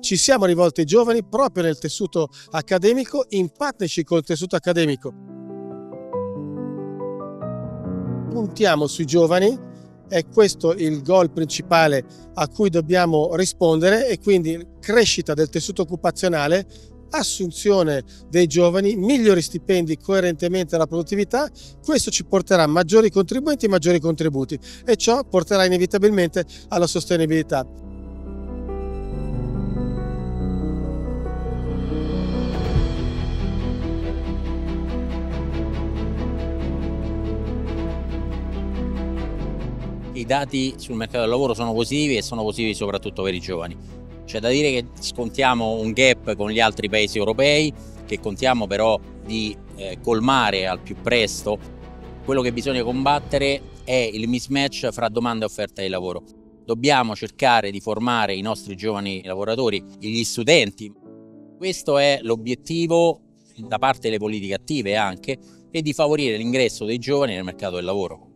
ci siamo rivolti ai giovani proprio nel tessuto accademico, in partnership col tessuto accademico. Puntiamo sui giovani, è questo il goal principale a cui dobbiamo rispondere, e quindi crescita del tessuto occupazionale, assunzione dei giovani, migliori stipendi coerentemente alla produttività. Questo ci porterà maggiori contribuenti, maggiori contributi, e ciò porterà inevitabilmente alla sostenibilità. I dati sul mercato del lavoro sono positivi, e sono positivi soprattutto per i giovani. C'è da dire che scontiamo un gap con gli altri paesi europei, che contiamo però di colmare al più presto. Quello che bisogna combattere è il mismatch fra domanda e offerta di lavoro. Dobbiamo cercare di formare i nostri giovani lavoratori, gli studenti. Questo è l'obiettivo da parte delle politiche attive anche, e di favorire l'ingresso dei giovani nel mercato del lavoro.